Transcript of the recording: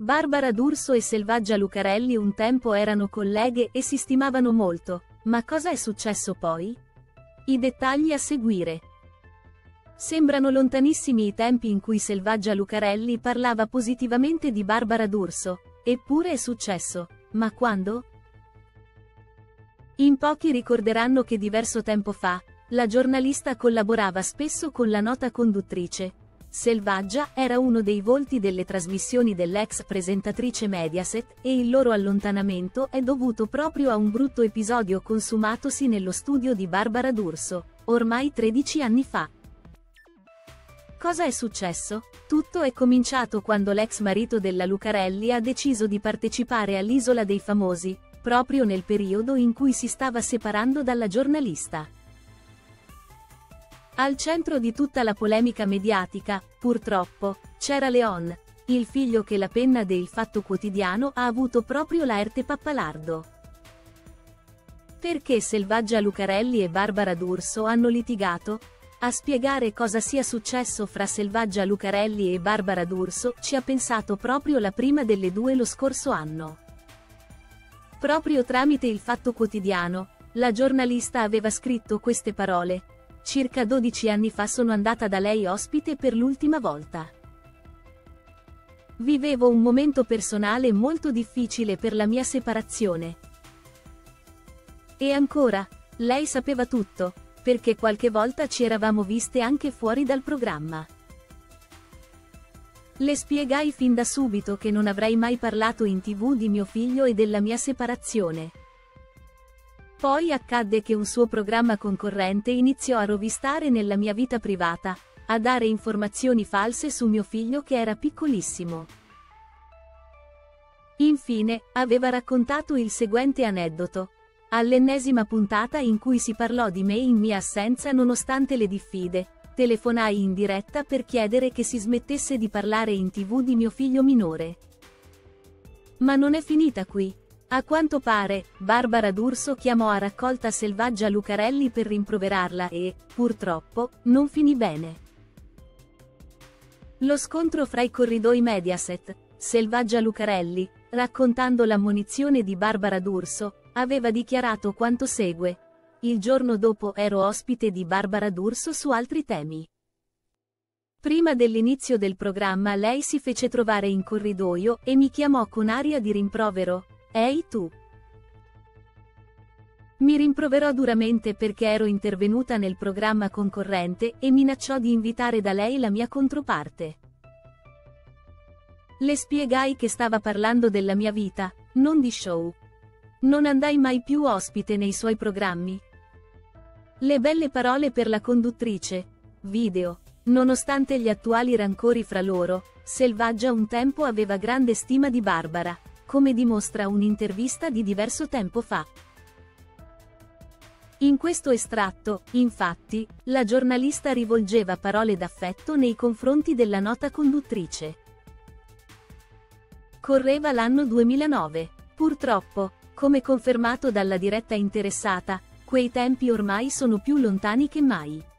Barbara D'Urso e Selvaggia Lucarelli un tempo erano colleghe e si stimavano molto, ma cosa è successo poi? I dettagli a seguire. Sembrano lontanissimi i tempi in cui Selvaggia Lucarelli parlava positivamente di Barbara D'Urso, eppure è successo, ma quando? In pochi ricorderanno che diverso tempo fa, la giornalista collaborava spesso con la nota conduttrice. Selvaggia era uno dei volti delle trasmissioni dell'ex presentatrice Mediaset e il loro allontanamento è dovuto proprio a un brutto episodio consumatosi nello studio di Barbara D'Urso, ormai 13 anni fa. Cosa è successo? Tutto è cominciato quando l'ex marito della Lucarelli ha deciso di partecipare all'Isola dei Famosi, proprio nel periodo in cui si stava separando dalla giornalista. Al centro di tutta la polemica mediatica, purtroppo, c'era Leon, il figlio che la penna de Il Fatto Quotidiano ha avuto proprio Laerte Pappalardo. Perché Selvaggia Lucarelli e Barbara D'Urso hanno litigato? A spiegare cosa sia successo fra Selvaggia Lucarelli e Barbara D'Urso ci ha pensato proprio la prima delle due lo scorso anno. Proprio tramite Il Fatto Quotidiano, la giornalista aveva scritto queste parole. Circa 12 anni fa sono andata da lei ospite per l'ultima volta. Vivevo un momento personale molto difficile per la mia separazione. E ancora, lei sapeva tutto, perché qualche volta ci eravamo viste anche fuori dal programma. Le spiegai fin da subito che non avrei mai parlato in TV di mio figlio e della mia separazione. Poi accadde che un suo programma concorrente iniziò a rovistare nella mia vita privata, a dare informazioni false su mio figlio che era piccolissimo. Infine, aveva raccontato il seguente aneddoto. All'ennesima puntata in cui si parlò di me in mia assenza nonostante le diffide, telefonai in diretta per chiedere che si smettesse di parlare in TV di mio figlio minore. Ma non è finita qui. A quanto pare, Barbara D'Urso chiamò a raccolta Selvaggia Lucarelli per rimproverarla e, purtroppo, non finì bene. Lo scontro fra i corridoi Mediaset, Selvaggia Lucarelli, raccontando l'ammonizione di Barbara D'Urso, aveva dichiarato quanto segue. Il giorno dopo ero ospite di Barbara D'Urso su altri temi. Prima dell'inizio del programma lei si fece trovare in corridoio e mi chiamò con aria di rimprovero. Ehi tu! Mi rimproverò duramente perché ero intervenuta nel programma concorrente e minacciò di invitare da lei la mia controparte. Le spiegai che stava parlando della mia vita, non di show. Non andai mai più ospite nei suoi programmi. Le belle parole per la conduttrice. Video. Nonostante gli attuali rancori fra loro, Selvaggia un tempo aveva grande stima di Barbara, come dimostra un'intervista di diverso tempo fa. In questo estratto, infatti, la giornalista rivolgeva parole d'affetto nei confronti della nota conduttrice. Correva l'anno 2009. Purtroppo, come confermato dalla diretta interessata, quei tempi ormai sono più lontani che mai.